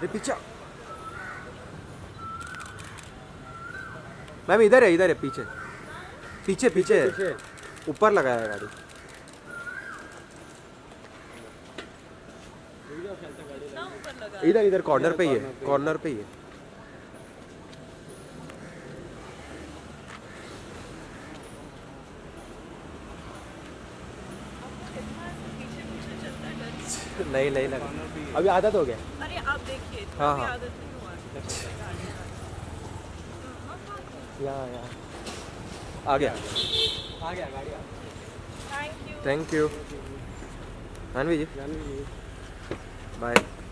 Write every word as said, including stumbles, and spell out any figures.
अरे पीछे मैम, इधर है इधर है पीछे पीछे पीछे ऊपर लगाया है गाड़ी। इधर इधर कॉर्नर पे ही है, कॉर्नर पे ही है। नहीं नहीं लगा, अभी आदत हो गया। अरे आप देखिए, हाँ हाँ आदत नहीं हुआ। यहाँ यहाँ आ गया आ गया गाड़ी आ thank you thank you Janvi ji, bye.